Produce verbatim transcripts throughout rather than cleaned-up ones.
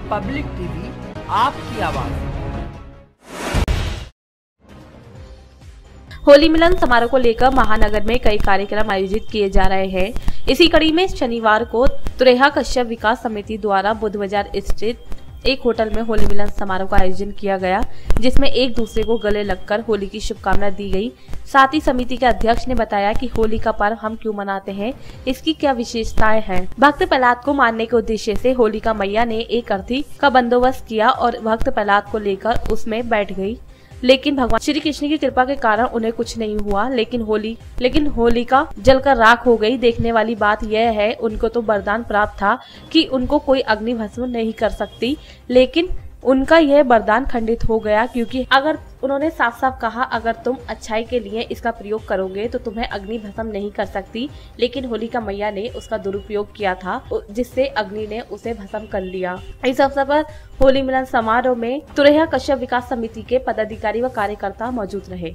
Public TV, आपकी आवाज। होली मिलन समारोह को लेकर महानगर में कई कार्यक्रम आयोजित किए जा रहे हैं। इसी कड़ी में शनिवार को तुरेहा कश्यप विकास समिति द्वारा बुद्ध बाजार स्थित एक होटल में होली मिलन समारोह का आयोजन किया गया, जिसमें एक दूसरे को गले लगकर होली की शुभकामनाएं दी गई। साथ ही समिति के अध्यक्ष ने बताया कि होली का पर्व हम क्यों मनाते हैं, इसकी क्या विशेषताएं हैं। भक्त प्रहलाद को मारने के उद्देश्य से होलिका मैया ने एक अर्थी का बंदोबस्त किया और भक्त प्रहलाद को लेकर उसमें बैठ गई, लेकिन भगवान श्री कृष्ण की कृपा के कारण उन्हें कुछ नहीं हुआ। लेकिन होली लेकिन होलिका जलकर राख हो गई। देखने वाली बात यह है, उनको तो वरदान प्राप्त था कि उनको कोई अग्नि भस्म नहीं कर सकती, लेकिन उनका यह वरदान खंडित हो गया, क्योंकि अगर उन्होंने साफ साफ कहा अगर तुम अच्छाई के लिए इसका प्रयोग करोगे तो तुम्हें अग्नि भस्म नहीं कर सकती। लेकिन होलिका मैया ने उसका दुरुपयोग किया था, जिससे अग्नि ने उसे भस्म कर लिया। इस अवसर पर होली मिलन समारोह में तुरेहा कश्यप विकास समिति के पदाधिकारी व कार्यकर्ता मौजूद रहे।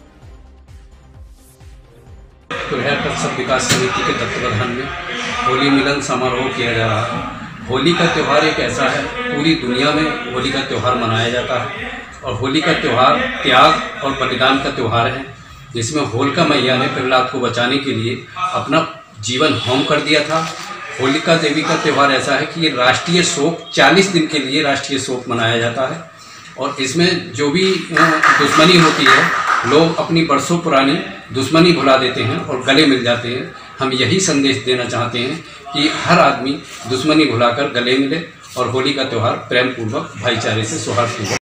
तुरेहा कश्यप विकास समिति के तत्वाधान में होली मिलन समारोह किया जा रहा है। होली का त्यौहार एक ऐसा है, पूरी दुनिया में होली का त्यौहार मनाया जाता है और होली का त्यौहार त्याग और बलिदान का त्यौहार है, जिसमें होलिका मैया ने प्रहलाद को बचाने के लिए अपना जीवन होम कर दिया था। होलिका देवी का त्यौहार ऐसा है कि ये राष्ट्रीय शोक चालीस दिन के लिए राष्ट्रीय शोक मनाया जाता है और इसमें जो भी दुश्मनी होती है, लोग अपनी बरसों पुरानी दुश्मनी भुला देते हैं और गले मिल जाते हैं। हम यही संदेश देना चाहते हैं कि हर आदमी दुश्मनी भुलाकर गले मिले और होली का त्यौहार प्रेम पूर्वक भाईचारे से सौहार्दपूर्वक